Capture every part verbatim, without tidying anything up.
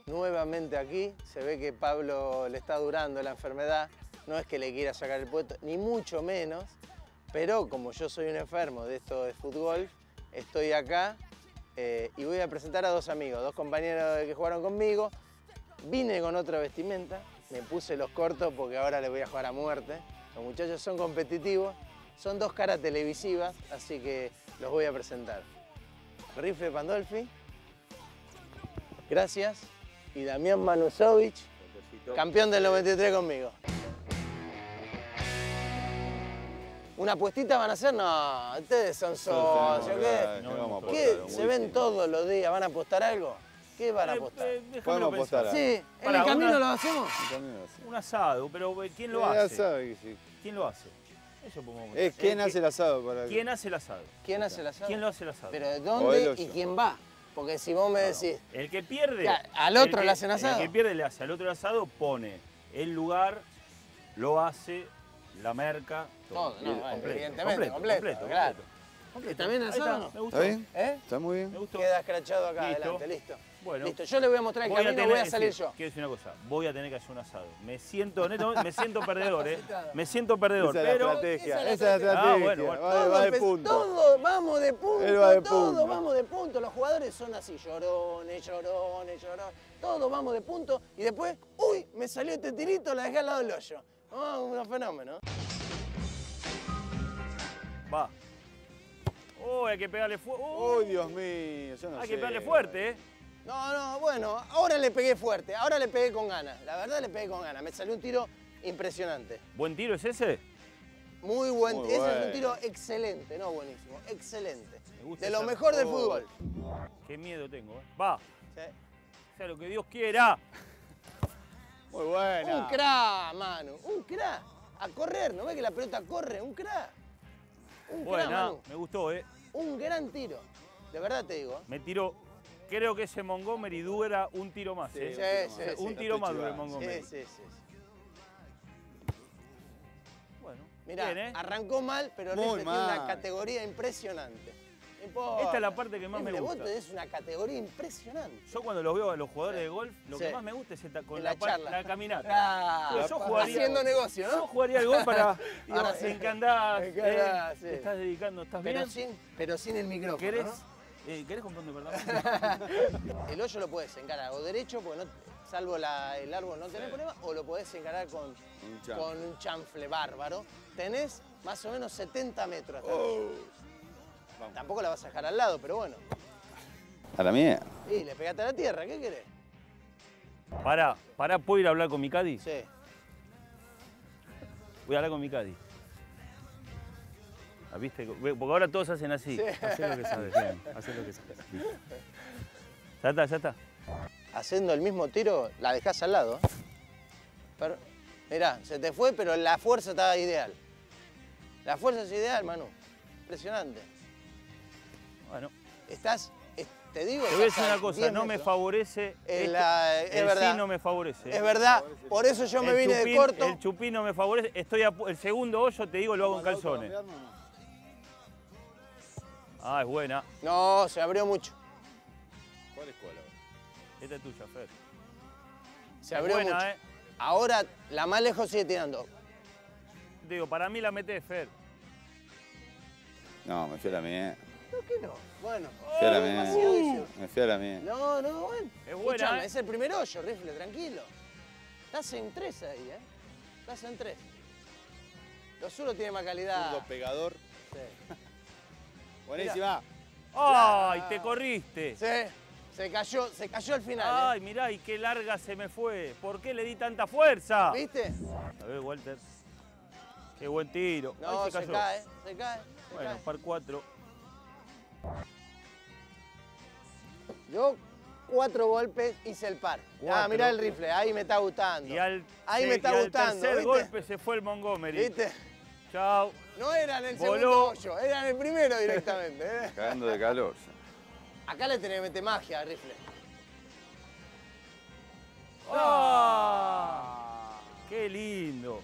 nuevamente aquí. Se ve que Pablo le está durando la enfermedad. No es que le quiera sacar el puesto, ni mucho menos. Pero como yo soy un enfermo de esto de fútbol, estoy acá eh, y voy a presentar a dos amigos, dos compañeros que jugaron conmigo. Vine con otra vestimenta, me puse los cortos porque ahora les voy a jugar a muerte. Los muchachos son competitivos, son dos caras televisivas, así que los voy a presentar. Rifle Pandolfi, gracias, y Damián Manusovic, campeón del noventa y tres conmigo. ¿Una apuestita van a hacer? No, ustedes son socios, ¿qué? No, no, ¿Qué? ¿Se ven todos los días? ¿Van a apostar algo? ¿Qué van a apostar? Eh, eh, Podemos apostar. Sí, ¿en Para, el camino una- lo hacemos? Un asado, pero eh, ¿quién lo Ya hace? sabe que sí. ¿Quién lo hace? Eso podemos Es quién Eh, hace el asado para que- ¿Quién hace el asado? ¿Quién hace el asado? ¿Quién lo hace el asado? ¿Pero de O él dónde o y yo. quién va? Porque si vos me decís, El que pierde. Ya, ¿al otro el que- le hacen asado? El que pierde le hace al otro el asado, pone el lugar, lo hace, la merca. todo, no, Bien, bueno, completo, evidentemente, completo, completo, claro. completo. ¿Está bien Ahí asado está, o no? me gustó. ¿Está bien? ¿Eh? Está muy bien. Me gustó. Queda escrachado acá Listo. adelante, listo. Bueno. Listo, yo le voy a mostrar el Voy a camino, tener, voy a salir es decir, yo. Quiero decir una cosa, voy a tener que hacer un asado. Me siento, neto, me siento perdedor, ¿eh? Me siento perdedor, Esa es la pero... estrategia. esa es Esa la es la estrategia. estrategia. Ah, bueno, bueno. Va, de- va Todo, de empe- punto. todo, vamos de punto, Él va de todo, punto. vamos de punto. Los jugadores son así, llorones, llorones, llorones. Todos vamos de punto y después, uy, me salió este tirito, la dejé al lado del hoyo. Oh, un fenómeno. Va. Oh, hay que pegarle fuerte. ¡Oh, Dios mío! Yo no hay sé. que pegarle fuerte, ¿eh? No, no, bueno, ahora le pegué fuerte, ahora le pegué con ganas. La verdad le pegué con ganas, me salió un tiro impresionante. ¿Buen tiro es ese? Muy buen, Muy ese es bueno. un tiro excelente, no buenísimo, excelente. Me gusta De lo esa- mejor del Oh. fútbol. Qué miedo tengo, ¿eh? Va. Sí. Sea lo que Dios quiera. Muy buena. Un crack, Manu, un crack. A correr, ¿no ves que la pelota corre? Un crack. Un crack, Buena, Manu. me gustó, ¿eh? Un gran tiro. De verdad te digo. Me tiró. Creo que ese Montgomery dura un tiro más, Sí, ¿eh? Sí, un sí, un sí. tiro más Estoy dura el chivando. Montgomery. Sí, sí, sí, sí. Bueno, Mirá, bien, ¿eh? arrancó mal, pero Muy Rifle tiene una mal. categoría impresionante. No importa. Esta es la parte que más me Rifle, gusta. vos tenés una categoría impresionante. Yo cuando los veo a los jugadores Sí. de golf, lo Sí. que más me gusta es esta, con En la, la par- charla. la caminata. Ah, Yo jugaría- haciendo negocio, Yo ¿no? jugaría el golf para... Digo, Ahora sí. ¿en qué andás? ¿En qué eh? andás? Sí. ¿Te estás dedicando? ¿Estás Pero bien? sin, pero sin el micrófono, ¿Querés, ¿no? eh, ¿Querés comprar un departamento? El hoyo lo puedes encarar o derecho, porque no, salvo la- el árbol no tenés problema, o lo podés encarar con Un chanfle. con un chanfle bárbaro. Tenés más o menos setenta metros. hasta Oh. allí. Tampoco la vas a dejar al lado, pero bueno. A la mía. Y le pegaste a la tierra, ¿qué querés? Pará, pará, ¿puedo ir a hablar con mi caddy? Sí. Voy a hablar con mi caddy. Ah, ¿viste? Porque ahora todos hacen así. Sí. Hacé lo que sabes, bien. Hacé lo que sabes. Listo. Ya está, ya está. Haciendo el mismo tiro, la dejás al lado. ¿eh? Pero, mirá, se te fue, pero la fuerza estaba ideal. La fuerza es ideal, Manu. Impresionante. Bueno, Estás, es- te digo... te voy a estás decir a una cosa, diez no me metros. favorece. Es esto. la- es el verdad. sí no me favorece. Es verdad, por eso yo me El vine de chupín- corto. El chupín no me favorece. Estoy a pu- el segundo hoyo, te digo, lo hago en calzones. Ah, es buena. No, se abrió mucho. ¿Cuál es cuál? Esta es tuya, Fer. Se Es abrió buena, mucho. ¿eh? Ahora la más lejos sigue tirando. Digo, para mí la metés, Fer. No, me fui a la mía. ¿Por qué no? Bueno. Me fui a la demasiado mía. dice. Me fui a la mía. No, no, bueno. Es buena, Escuchame, ¿eh? es el primer hoyo, Rifle, tranquilo. Estás en tres ahí, ¿eh? Estás en tres. Los suros tienen más calidad. Zurdo pegador. Sí. Buenísima. ¡Ay, te corriste! Sí, se cayó, se cayó al final, Ay, mirá, y qué larga se me fue. ¿Por qué le di tanta fuerza? ¿eh? ¿Viste? A ver, Walter. Qué buen tiro. No, Ay, se, cayó. cae, se cae, se Bueno, cae. par cuatro. Yo cuatro golpes hice el par. Ah, Cuatro. mirá el rifle, ahí me está gustando. Y al, Ahí se- me está y al gustando, tercer ¿viste? golpe se fue el Montgomery. ¿Viste? Chao. No era en el Voló. segundo hoyo, era en el primero directamente. ¿eh? Cagando de calor. Acá le tenés que meter magia al rifle. ¡Ah! ¡Qué lindo!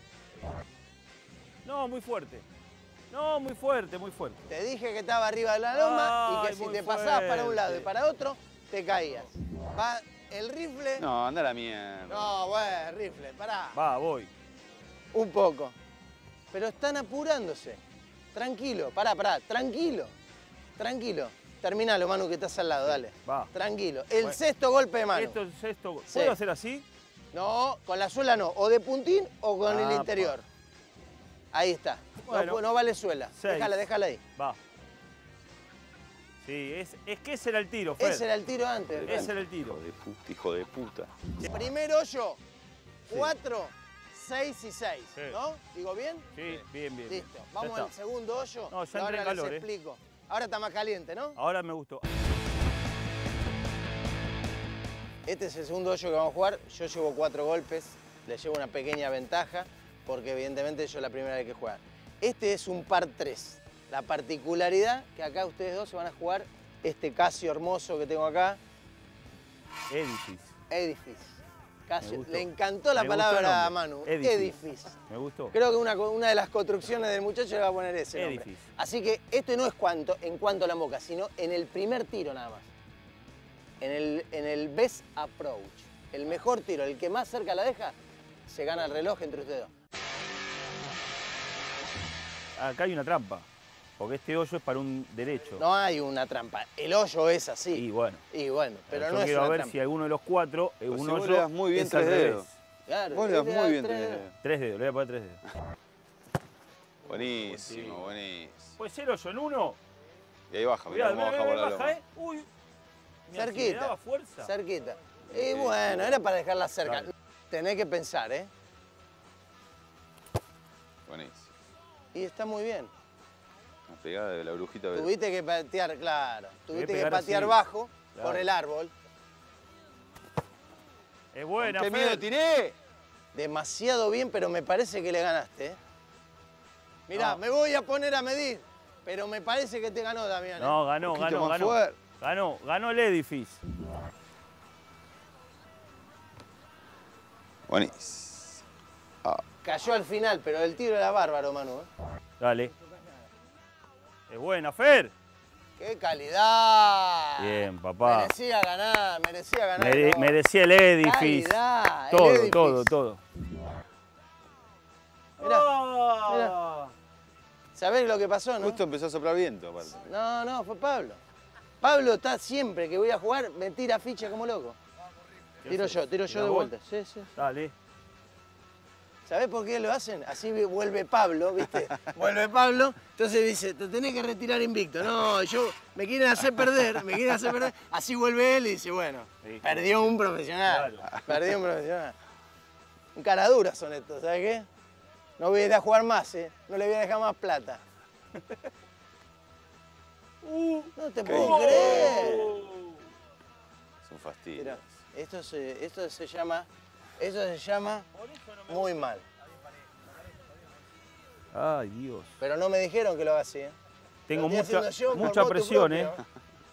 No, muy fuerte. No, muy fuerte, muy fuerte. Te dije que estaba arriba de la loma y Ay, que si muy te pasabas para un lado y fuerte. para otro, te caías. Va el rifle... No, anda a la mierda. No, bueno, rifle, pará. Va, voy. Un poco. Pero están apurándose. Tranquilo, pará, pará, tranquilo. Tranquilo. Terminalo, Manu, que estás al lado, dale. Va. Tranquilo. El Bueno. sexto golpe de Manu. Esto es sexto. ¿Puedo Sí. hacer así? No, con la suela no. O de puntín o con el Ah, interior. Ahí está. Bueno. No, no vale suela. Seis. Déjala, déjala ahí. Va. Sí, es, es que ese era el tiro, Fer. Ese era el tiro antes. Ese era el tiro. Hijo de puta, hijo de puta. Primer hoyo, cuatro, seis y seis, Sí. ¿no? ¿Digo bien? Sí, bien, bien. Listo. Ya Vamos está. al segundo hoyo. No, ya y ahora entré en les calor, ¿eh? explico. Ahora está más caliente, ¿no? Ahora me gustó. Este es el segundo hoyo que vamos a jugar. Yo llevo cuatro golpes, le llevo una pequeña ventaja, porque evidentemente yo es la primera vez que juego. Este es un par tres. La particularidad que acá ustedes dos se van a jugar este Casio hermoso que tengo acá, Edifice. Edifice. Me Casio. gustó. Le encantó la Me gustó palabra el a nombre. Manu. Edifice. Edifice. Me gustó. Creo que una, una de las construcciones del muchacho le va a poner ese nombre. Edifice. Así que este no es cuanto, en cuanto a la moca, sino en el primer tiro nada más. En el, en el best approach. El mejor tiro, el que más cerca la deja, se gana el reloj entre ustedes dos. Acá hay una trampa. Porque este hoyo es para un derecho. No hay una trampa. El hoyo es así. Y bueno. Y bueno, pero yo no es quiero una ver trampa. si alguno de los cuatro es Pues un si vos hoyo. le das muy bien es al tres revés. dedos. Claro, Vos le das él muy bien tres tres dedos. dedos. Tres dedos, le voy a poner tres dedos. Buenísimo, buenísimo. Puede ser hoyo en uno. Y ahí baja, mirá Mirá, cómo mirá, baja por mirá, la baja, loma. ¿eh? Uy. Mirá, si le Cerquita. daba fuerza. Cerquita. Y bueno, era para dejarla cerca. Dale. Tenés que pensar, ¿eh? Buenísimo. Y está muy bien. La pegada de la brujita verde. Tuviste que patear, claro. Tuviste que pegar patear así. bajo Claro. por el árbol. Es buena, ¡Qué Fer. miedo tiré! Demasiado bien, pero me parece que le ganaste, ¿eh? Mirá, No. me voy a poner a medir, pero me parece que te ganó, Damián. ¿eh? No, ganó, Un poquito ganó, más ganó. fuerte. Ganó, ganó el Edifice. Buenísimo. Ah, Cayó al final, pero el tiro era bárbaro, Manu. ¿eh? Dale. Es buena, Fer. ¡Qué calidad! Bien, papá. Merecía ganar, merecía ganar. Mere- todo. merecía el Edifice. Calidad, el Todo, Edifice. todo, todo. Mirá, Ah. ¿Sabés lo que pasó, no? justo empezó a soplar viento, aparte. No, no, fue Pablo. Pablo está siempre que voy a jugar, me tira ficha como loco. ¿Qué Tiro haces? yo, tiro yo ¿Tirás de vos? vuelta. Sí, sí. Dale. ¿Sabés por qué lo hacen? Así vuelve Pablo, ¿viste? Vuelve Pablo, entonces dice, te tenés que retirar invicto. No, yo, me quieren hacer perder, me quieren hacer perder. Así vuelve él y dice, bueno, Sí. perdió un profesional. Claro. Perdió un profesional. Un cara dura son estos, ¿sabes qué? No voy a ir a jugar más, ¿eh? No le voy a dejar más plata. Uh, No te ¿Qué puedo hijo? creer. Es un fastidio. Mirá, esto se, esto se llama, esto se llama muy mal. Ay, Dios. Pero no me dijeron que lo haga así, ¿eh? Tengo Lo estoy mucha, haciendo yo por mucha motu presión, ¿eh? propio.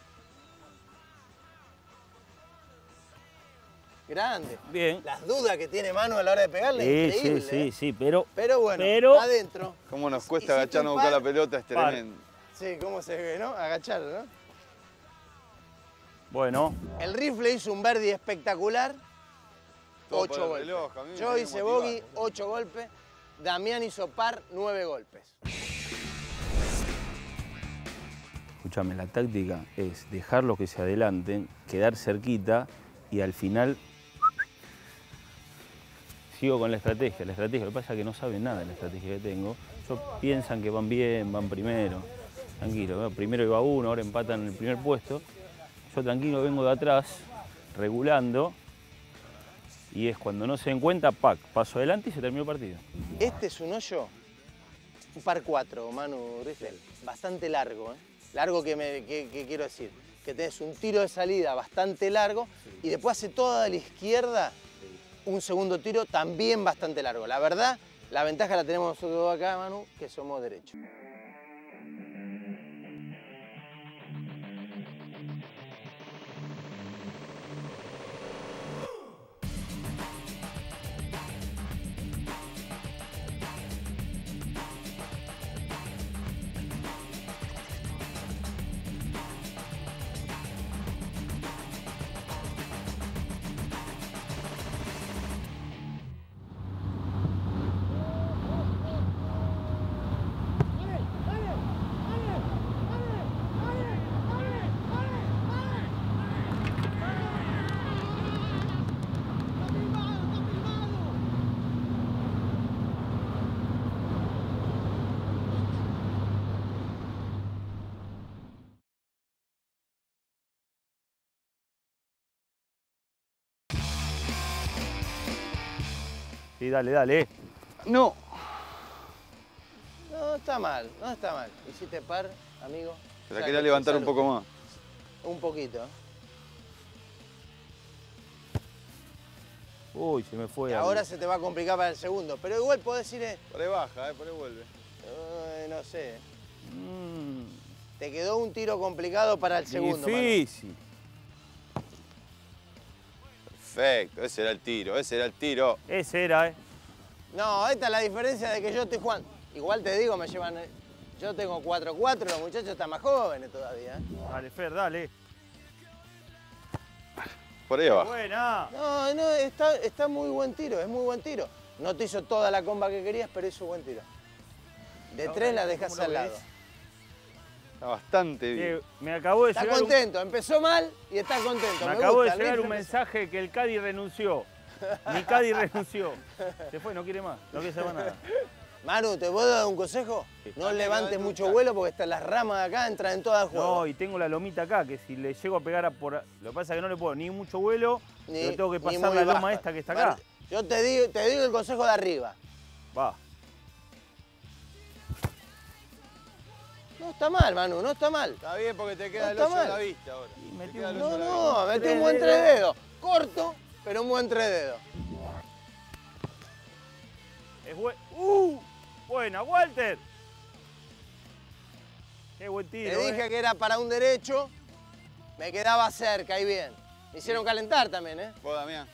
Grande. Bien. Las dudas que tiene Manu a la hora de pegarle, Sí, increíble. sí, sí, ¿eh? sí, pero... Pero bueno, Pero- adentro. Cómo nos Hiciste cuesta un agacharnos a buscar par. la pelota, es Par. tremendo. Sí, cómo se ve, ¿no? Agachar, ¿no? Bueno, El rifle hizo un birdie espectacular. Todo por Ocho el golpes. reloj, a mí me Yo tiene hice motivado. bogey, ocho golpes. Damián hizo par, nueve golpes. escúchame, la táctica es dejarlos que se adelanten, quedar cerquita y al final sigo con la estrategia. La estrategia, lo que pasa es que no saben nada de la estrategia que tengo. Ellos piensan que van bien, van primero. Tranquilo, ¿no? Primero iba uno, ahora empatan en el primer puesto. Yo tranquilo vengo de atrás, regulando. Y es cuando no se den cuenta, pac, paso adelante y se terminó el partido. Este es un hoyo, un par cuatro, Manu Rifle, bastante largo, ¿eh? Largo que, me, que, que quiero decir, que tenés un tiro de salida bastante largo y después hace toda a la izquierda un segundo tiro también bastante largo. La verdad, la ventaja la tenemos nosotros dos acá, Manu, que somos derechos. Sí, dale, dale. Eh. No. No está mal, no está mal. Hiciste par, amigo. Te la O sea, quería que levantar un salud. poco más. Un poquito. Uy, se me fue. Y al- ahora se te va a complicar para el segundo, pero igual podés ir... eh, Por ahí baja, eh, por ahí vuelve. eh, no sé. Mm, Te quedó un tiro complicado para el segundo, Manu. difícil. Perfecto, ese era el tiro, ese era el tiro. Ese era, ¿eh? No, esta es la diferencia de que yo estoy jugando. Igual te digo, me llevan... Yo tengo cuatro cuatro, los muchachos están más jóvenes todavía. ¿eh? Dale, Fer, dale. Por ahí abajo. Buena. No, no, está, está muy buen tiro, es muy buen tiro. No te hizo toda la comba que querías, pero hizo buen tiro. De tres la dejas ¿cómo lo al lado. ves? Está bastante bien. Eh, me acabó de Está llegar un- contento, empezó mal y está contento. Me Me acabó de gusta, llegar ¿viste? un mensaje que el Cádiz renunció. Mi Cádiz renunció. Se fue, no quiere más, no quiere saber nada. Manu, ¿te puedo dar un consejo? No levantes mucho vuelo porque están las ramas de acá, entran en todas juego. No, y tengo la lomita acá, que si le llego a pegar a por... Lo que pasa es que no le puedo ni mucho vuelo, Ni- pero tengo que ni pasar muy la loma baja. esta que está Manu, acá. Yo te digo, te digo el consejo de arriba. Va. No está mal, Manu, no está mal. Está bien porque te No queda el está hoyo en mal. la vista ahora. Y Te metí queda el un- hoyo No, en la no, vista. metí un Tres buen dedos. tres dedos. Corto, pero un buen tres dedos. Es buen... ¡Uh! Buena, Walter. Qué buen tiro, Te dije eh. que era para un derecho, me quedaba cerca y bien. Me hicieron calentar también, ¿eh? Vos, Damián.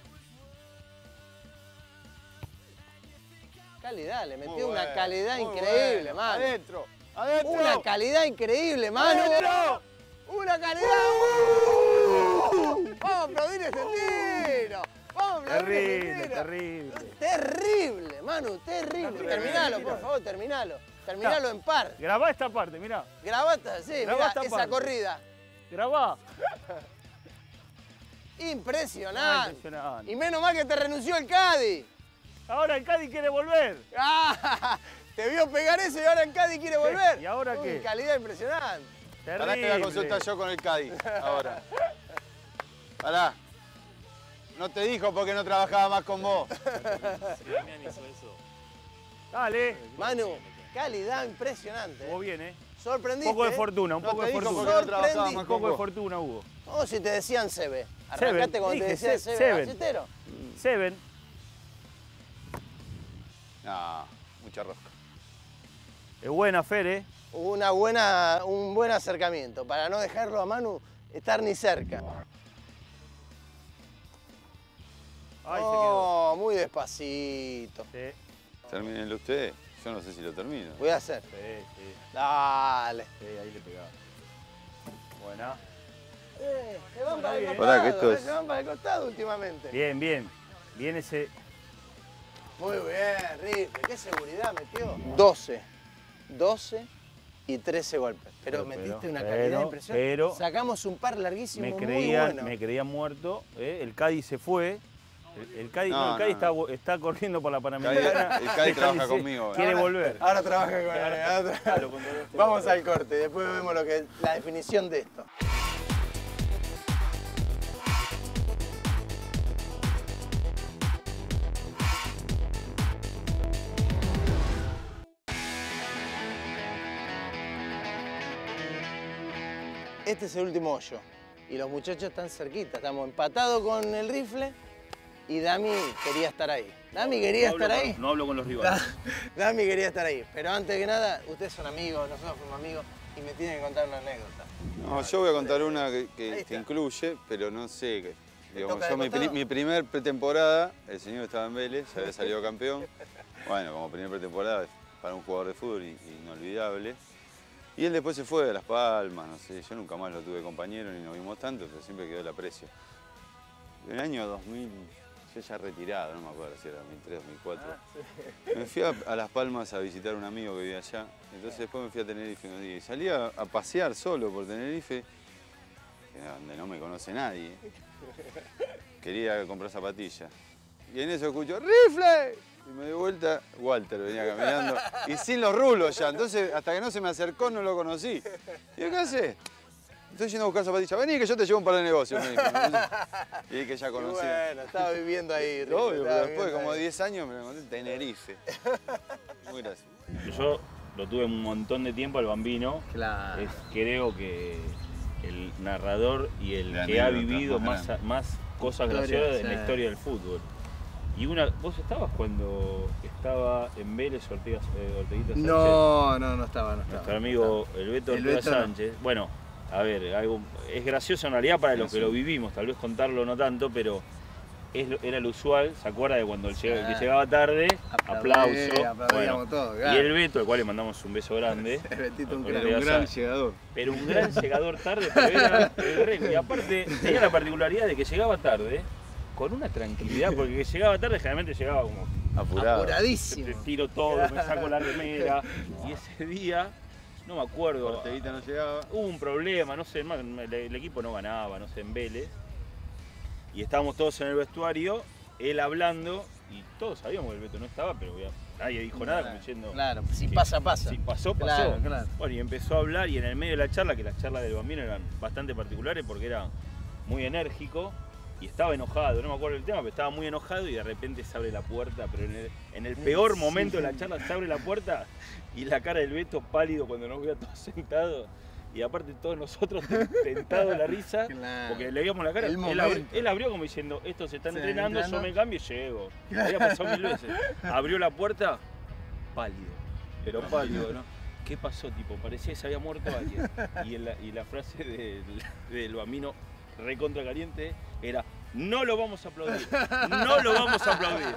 Calidad, le Muy metió una bueno, calidad muy increíble, bueno. mano. Adentro, adentro. Una calidad increíble, mano. ¡Adentro! ¡Una calidad! ¡Uh! ¡Vamos a aplaudir ese tiro! ¡Vamos a aplaudir ese Terrible, tiro! terrible. Terrible, Manu, terrible. Terminalo, por favor, terminalo. Terminalo en par. Grabá esta parte, mirá. Grabata, sí, Grabá mirá, esta esa parte. corrida. Grabá. Impresionante. Ah, impresionante. Y menos mal que te renunció el Cádiz. Ahora el Cádiz quiere volver. ¡Ah! Te vio pegar eso y ahora en Cádiz quiere volver. ¿Y ahora Uy, qué? calidad impresionante. Terrible. Pará que voy a consultar yo con el Cádiz ahora. Pará. No te dijo porque no trabajaba más con vos. Dale. Manu, calidad impresionante. Hubo bien, ¿eh? Sorprendiste. Un poco de ¿eh? fortuna, un No poco te de dijo fortuna. porque no trabajaba Sorprendí. más Un con poco de vos. fortuna hubo. Oh, si te decían Sebe. Seven, Arrancaste cuando te dije decían se- Sebe. Seven. Bacetero. Seven. No, mucha rosca. Es buena, Fer, ¿eh? Una buena, un buen acercamiento para no dejarlo a Manu estar ni cerca. Ay, se quedó. Oh, muy despacito. Sí, Termínenlo ustedes. Yo no sé si lo termino. Voy a hacer. sí, sí, Dale. sí, ahí le pegaba. Buena. Eh, se van para el bien. costado, Pará, que esto eh, es- se van para el costado últimamente. Bien, bien. Bien ese... Muy bien, Rifle. Qué seguridad metió. doce. doce y trece golpes. Pero, Pero, metiste una pero, calidad impresionante. pero- Sacamos un par larguísimo, Me muy creían, bueno. me creían muerto. ¿eh? El Cádiz se fue. El, el Cádiz, no, No, el Cádiz no, está, está corriendo por la Panamericana. El Cádiz trabaja se- conmigo, Quiere Ahora- volver. Ahora trabaja con ahora tra- Claro, con todo esto. Vamos al corte, después vemos lo que es la definición de esto. Este es el último hoyo y los muchachos están cerquita, estamos empatados con el Rifle y Dami quería estar ahí. Dami quería No hablo estar con- ahí. No hablo con los rivales. Dami quería estar ahí, pero antes que nada, ustedes son amigos, nosotros fuimos amigos y me tienen que contar una anécdota. No, yo voy a contar una que, Ahí que, está. que incluye, pero no sé. Que, digamos, toca de yo mi, pri- costado? mi primer pretemporada, el señor estaba en Vélez, ya había salido campeón. Bueno, como primer pretemporada para un jugador de fútbol in- inolvidable. Y él después se fue a Las Palmas, no sé, yo nunca más lo tuve compañero ni nos vimos tanto, pero siempre quedó el aprecio. En el año dos mil, yo ya retirado, no me acuerdo si era dos mil tres, dos mil cuatro. Me fui a, a Las Palmas a visitar a un amigo que vivía allá, entonces después me fui a Tenerife unos días y salí a, a pasear solo por Tenerife, que era donde no me conoce nadie. Quería comprar zapatillas. Y en eso escucho, ¡Rifle! Y me di vuelta, Walter venía caminando, y sin los rulos ya. Entonces, hasta que no se me acercó, no lo conocí. Y yo, ¿qué hace? estoy yendo a buscar zapatillas. Vení que yo te llevo un par de negocios, me dijo. Y que ya conocía. Y bueno, estaba viviendo ahí. Rico, Obvio, pero después de como ahí. diez años me lo encontré en Tenerife. Muy gracioso. Yo lo tuve un montón de tiempo al Bambino. Claro. Es, creo que el narrador y el La que ha anécdota vivido más más, más cosas Historia, graciosas sí. en la historia del fútbol. Y una, ¿vos estabas cuando estaba en Vélez Ortega, eh, Orteguita Sánchez? No, no, no estaba, no estaba. Nuestro amigo el Beto El Ortega Beto no. Sánchez. Bueno, a ver, algo, es gracioso en realidad para los que lo vivimos, tal vez contarlo no tanto, pero es, era lo usual. ¿Se acuerda de cuando el, llega- el que llegaba tarde? Aplaudí, Aplauso. aplaudíamos todo, claro. Y el Beto, al cual le mandamos un beso grande. El Betito un Ortega crack. Un gran Sánchez. llegador. Pero un gran llegador tarde, pero era el rey. Y aparte tenía la particularidad de que llegaba tarde con una tranquilidad, porque que llegaba tarde generalmente llegaba como Apurado. te Apuradísimo. tiro todo, me saco la remera. Y ese día, no me acuerdo, Orteguita no llegaba. hubo un problema, no sé, el, el equipo no ganaba, no sé, en Vélez. Y estábamos todos en el vestuario, él hablando, y todos sabíamos que el Beto no estaba, pero ya nadie dijo nada, como diciendo... Claro, si que pasa, pasa. Si pasó, pasó. Claro, claro. Bueno, y empezó a hablar y en el medio de la charla, que las charlas del Bambino eran bastante particulares porque era muy enérgico y estaba enojado, no me acuerdo el tema, pero estaba muy enojado y de repente se abre la puerta, pero en el, en el peor Sí. momento de la charla se abre la puerta y la cara del Beto pálido cuando nos ve a todos sentados y aparte todos nosotros tentados de la risa Claro. porque le veíamos la cara. El Él, abri- momento. él abrió como diciendo, estos se están Se entrenando, yo entrenando. me cambio y llego. Había pasado mil veces. Abrió la puerta, pálido, pero pálido, ¿no? ¿Qué pasó, tipo? Parecía que se había muerto alguien. Y, en la, y la frase del, del Bambino recontra caliente era, no lo vamos a aplaudir, no lo vamos a aplaudir.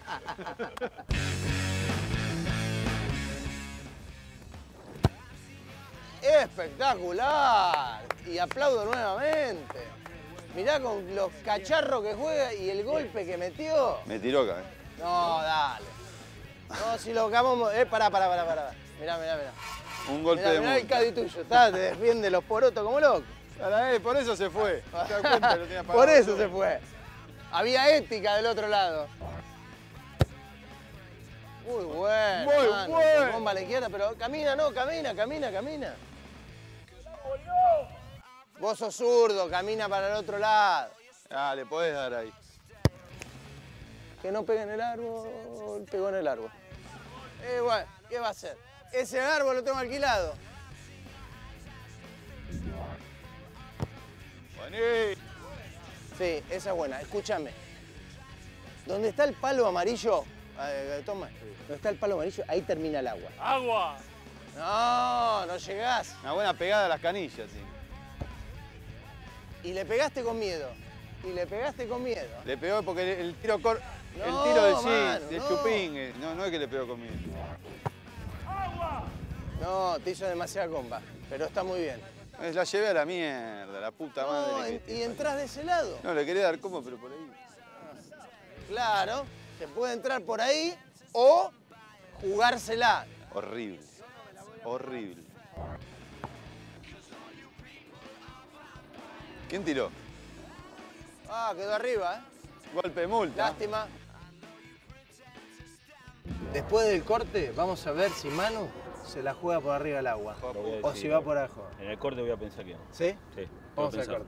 Espectacular. Y aplaudo nuevamente. Mirá con los cacharros que juega y el golpe que metió. Me tiró acá, eh. No, dale. No, si lo acabamos. Eh, pará, pará, pará, pará. Mirá, mirá, mirá. Un golpe Mirá, de mirá el multa. Cádiz tuyo. Está, te defiende los porotos como loco. Para él, por eso se fue. ¿Te das cuenta? Lo tenía Por pagado eso todo. se fue. Había ética del otro lado. Muy bueno. Muy mano, bueno. con bomba a la izquierda, pero camina, no, camina, camina, camina. Vos sos zurdo, camina para el otro lado. Ah, le podés dar ahí. Que no pegue en el árbol, pegó en el árbol. Eh, bueno, ¿qué va a hacer? Ese árbol lo tengo alquilado. Vení. Sí, esa es buena. Escúchame. Donde está el palo amarillo, eh, toma, donde está el palo amarillo, ahí termina el agua. ¡Agua! No, no llegás. Una buena pegada a las canillas, sí. Y le pegaste con miedo. Y le pegaste con miedo. Le pegó porque el, el tiro cor... No, el tiro del sí, mano, del no. chupín. eh, No, no es que le pegó conmigo. No, te hizo demasiada compa, pero está muy bien. Eh, La llevé a la mierda, la puta madre. No, que en- te y parió. entras de ese lado. No, le quería dar como, pero por ahí. Claro, se puede entrar por ahí o jugársela. Horrible. Horrible. ¿Quién tiró? Ah, quedó arriba, ¿eh? Golpe de multa. Lástima. Después del corte, vamos a ver si Manu se la juega por arriba del agua. Lo voy a O decir. si va por abajo. En el corte voy a pensar que no. ¿Sí? Sí, Vamos voy a al pensar. corte.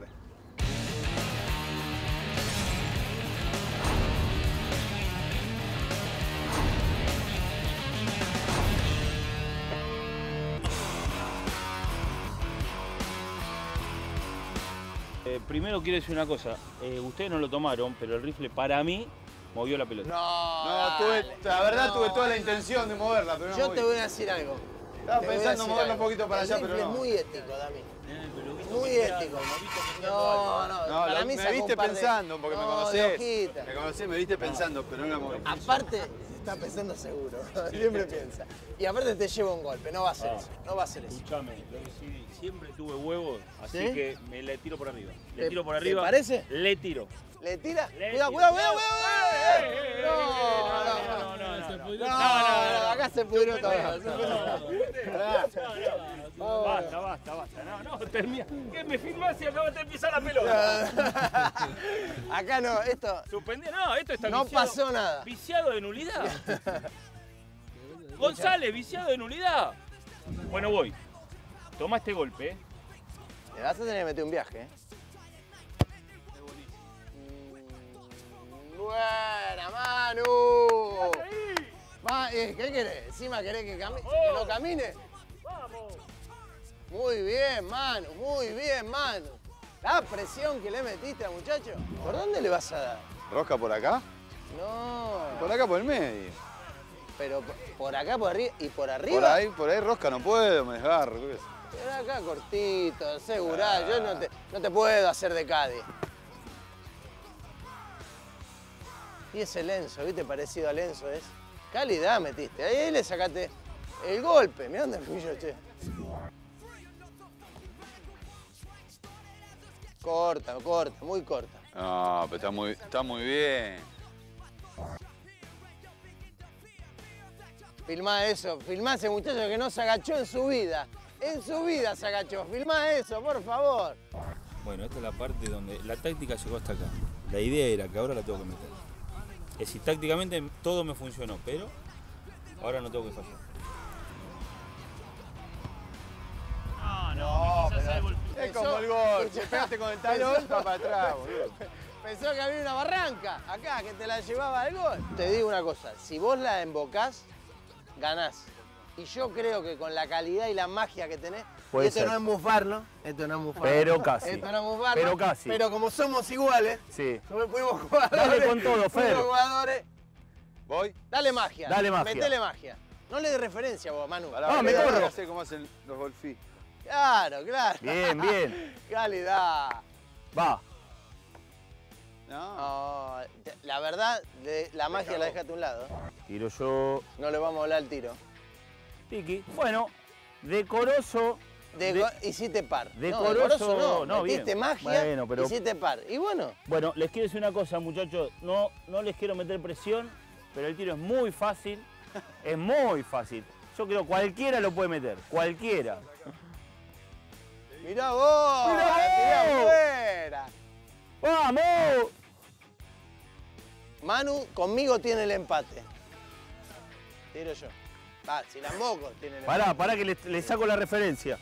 Eh, primero quiero decir una cosa, eh, ustedes no lo tomaron, pero el rifle para mí movió la pelota. No, No, tuve, dale. la verdad No, tuve toda la dale. intención de moverla, pero no Yo moví. te voy a decir algo. Estaba Te voy a pensando decir moverla algo. un poquito para El allá, rifle pero no. es muy ético, Dami. Eh, pero viste Muy que ético. algo, viste que No, no, No, para lo- mí me sacó viste un par de- pensando, porque me No, de conocés. hojita. Me conocés, me viste pensando, pero no la moví. Aparte, está pensando seguro. Siempre piensa. Y aparte te lleva un golpe, no va a ser Ah. eso. No va a ser eso. Escuchame, lo decidí. Siempre tuve huevos, así ¿Sí? que me le tiro por arriba. Le ¿Te- tiro por te arriba. parece? Le tiro. ¿Le tira? Le Cuidado, tiro. cuidado, cuidado, cuidado. Eh, eh, eh, No, eh, no, no, no, no, no, No, no. no, no, acá se pudrió todo. No, no, basta, basta, basta. No, no, termina. ¿Qué me filmás y acabas de pisar la pelota? Acá no, esto Suspendí, no, esto está no viciado. pasó nada. ¿Viciado de nulidad? González, viciado de nulidad. Bueno, voy. Toma este golpe. Le vas a tener que meter un viaje, ¿eh? ¡Buena, Manu! Va, eh, ¿qué querés? ¿Encima querés que, cami que lo camine? ¡Vamos! Muy bien, Manu, muy bien, Manu. La presión que le metiste al muchacho. ¿Por dónde le vas a dar? ¿Rosca por acá? No. Por acá por el medio. Pero por acá, por arriba y por arriba. Por ahí, por ahí rosca no puedo, me desgarro. ¿Qué es? Por acá cortito, asegurá. Yo no te, no te puedo hacer de Cádiz. Y ese Lenzo, ¿viste? Parecido a Lenzo es. Calidad metiste. Ahí le sacaste el golpe. Mirá dónde fui yo, che. Corta, corta, muy corta. No, pero está muy, está muy bien. Filmá eso, filmá a ese muchacho que no se agachó en su vida. En su vida se agachó. Filmá eso, por favor. Bueno, esta es la parte donde la táctica llegó hasta acá. La idea era que ahora la tengo que meter. Es decir, tácticamente todo me funcionó, pero ahora no tengo que fallar. Ah, no, no pero... Es como el gol, che, pegaste con el talón, va para atrás, boludo. Pensó que había una barranca acá, que te la llevaba al gol. Te digo una cosa, si vos la embocás, ganás. Y yo creo que con la calidad y la magia que tenés, y esto ser. no es mufarlo, esto no es mufarlo. Pero casi. Esto no es mufarlo. Pero casi. Pero como somos iguales, Sí. fuimos jugadores. Dale con todo, Fer. Fuimos jugadores. ¿Voy? Dale magia. Dale magia. Metele magia. No le des referencia vos, Manu. Ah, me corro. Ya sé cómo hacen los golfis. Claro, claro. Bien, bien. Calidad. Va. No. No, la verdad, de- la magia la dejaste a un lado. Tiro yo. No le vamos a hablar al tiro. Tiki. Bueno, decoroso. De, De- hiciste par. decoroso, no, decoroso no. no, Metiste bien. magia, Bueno, pero- hiciste par. Y bueno, Bueno, les quiero decir una cosa, muchachos. No, no les quiero meter presión, pero el tiro es muy fácil. Es muy fácil. Yo creo cualquiera lo puede meter. Cualquiera. mirá vos, Mirá la vos. tiré afuera. ¡Vamos! Manu conmigo tiene el empate. Tiro yo. Ah, si la emboco, tiene el empate. Pará, pará que le, le saco la referencia.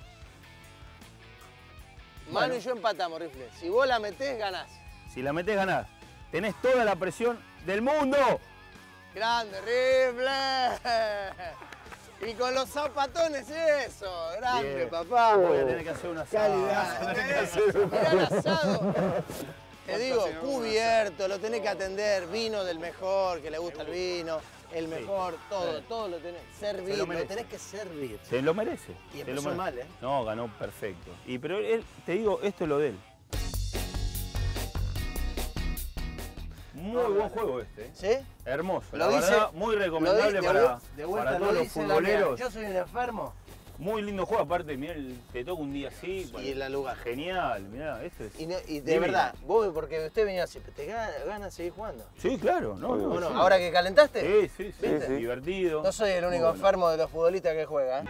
Manu Bueno. y yo empatamos, Rifle. Si vos la metés, ganás. Si la metés, ganás. Tenés toda la presión del mundo. Grande, Rifle. Y con los zapatones eso. Grande, Bien. papá. Voy a tener que hacer una asado. Calidad. Mirá el asado. Te digo, cubierto, lo tenés que atender, vino del mejor, que le gusta el vino, el mejor, todo, Sí. todo lo tenés. Servir, Se lo lo, merece. tenés que servir. Se lo merece. Y se empezó lo merece. mal, ¿eh? No, ganó perfecto. Y pero él, te digo, esto es lo de él. Muy buen juego este, ¿eh? ¿Sí? Hermoso. Lo la dice- verdad, muy Lo recomendable di- de para, vu- de vuelta para lo todos los dice la mía. futboleros. Yo soy un enfermo. Muy lindo juego, aparte, mirá, el- te toca un día así. Y bueno, la lugar. Genial, mirá, esto es. Y, no- y de divino. verdad, vos, porque usted venía así, ¿te gana, ganas de seguir jugando? Sí, claro, ¿no? no, Bueno, sí. ahora que calentaste, Sí, sí, sí, ¿Viste? divertido. no soy el único Muy bueno. enfermo de los futbolistas que juega. ¿eh?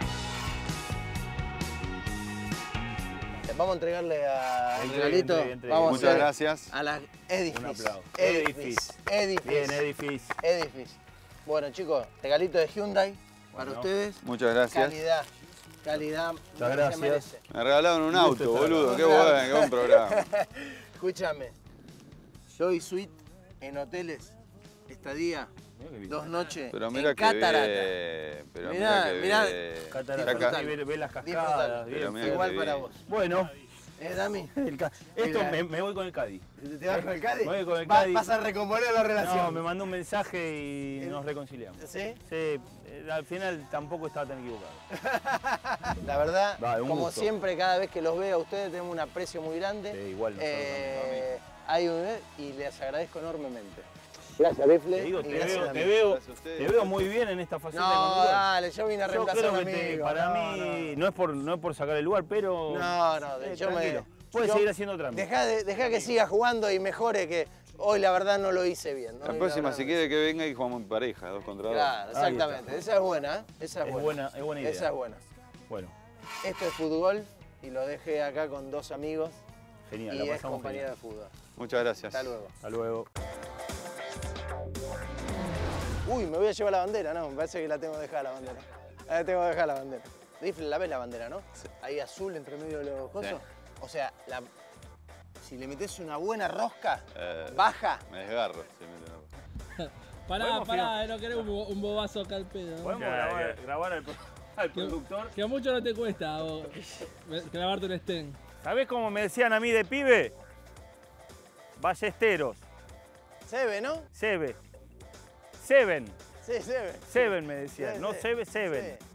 Vamos a entregarle a el Entregue, regalito. entregue, entregue. Vamos Muchas a hacer gracias. a la Edifice. Un aplauso. Edifice. Edifice. Bien, Edifice. Edifice. Bueno, chicos, regalito de Hyundai para Bueno. ustedes. Muchas gracias. Calidad. Calidad. Muchas lo que se gracias. merece. Me regalaron un Un gusto auto, estar boludo. acá. Qué buen, qué buen programa. Escúchame. Joy Suite en hoteles, estadía, Mirá qué bien. dos noches Pero mira en que Catarata. bien. Pero Mirá, mira que mirá. bien. Catarata, Acá- ahí ve, ve las Disfrutalo. cascadas. Pero bien. mirá Igual que para bien. vos. Bueno, ¿Eh, Dami? el ca- esto Mira. me, me voy con el Cádiz. ¿Te vas con el Cádiz? Me voy con el Va- Cádiz. Vas a recomponer la relación. No, me mandó un mensaje y nos reconciliamos. ¿Sí? Sí, eh, al final tampoco estaba tan equivocado. La verdad, Va, un como gusto. siempre, cada vez que los veo a ustedes tenemos un aprecio muy grande. Sí, igual nosotros Eh, hay un, y les agradezco enormemente. Gracias, Rifle. Te digo, y te gracias veo, a te mí. veo, Gracias a ustedes. te veo muy bien en esta faceta de No, conductor. dale, yo vine a Yo reemplazar creo a que un te- amigo. para no, mí no. es por, no es por sacar el lugar, pero No, no, eh, yo me... tranquilo. Puedes yo- seguir haciendo trámite. Dejá, de- dejá que siga jugando y mejore, que hoy la verdad no lo hice bien. ¿no? La Hoy próxima, verdad si no- quiere que venga y jugamos en pareja, dos contra dos. Claro, Ahí exactamente. Esa es buena, ¿eh? Esa es, Es buena. buena, es buena idea. Esa es buena. Bueno, Esto es fútbol y lo dejé acá con dos amigos genial, y la es pasamos compañía genial. de fútbol. Muchas gracias. Hasta luego. Hasta luego. Uy, me voy a llevar la bandera, no, me parece que la tengo que dejar la bandera. La tengo que dejar la bandera. Rifle, la ves la bandera, ¿no? Sí. Ahí azul entre medio de los cosos. Sí. O sea, la- si le metes una buena rosca, Eh, baja. Me desgarro. si me meto una- Pará, ¿Podemos pará, no querés un, bo- un bobazo acá al pedo. ¿Podemos Ya, grabar, ya. grabar al, al Que, productor? que a mucho no te cuesta a vos grabarte un stem. ¿Sabés cómo me decían a mí de pibe? Ballesteros. Se ve, ¿no? Sebe. Seven. Sí, se ve. Seven me decían. Sí, No sí. Sebe, Seven. Sí.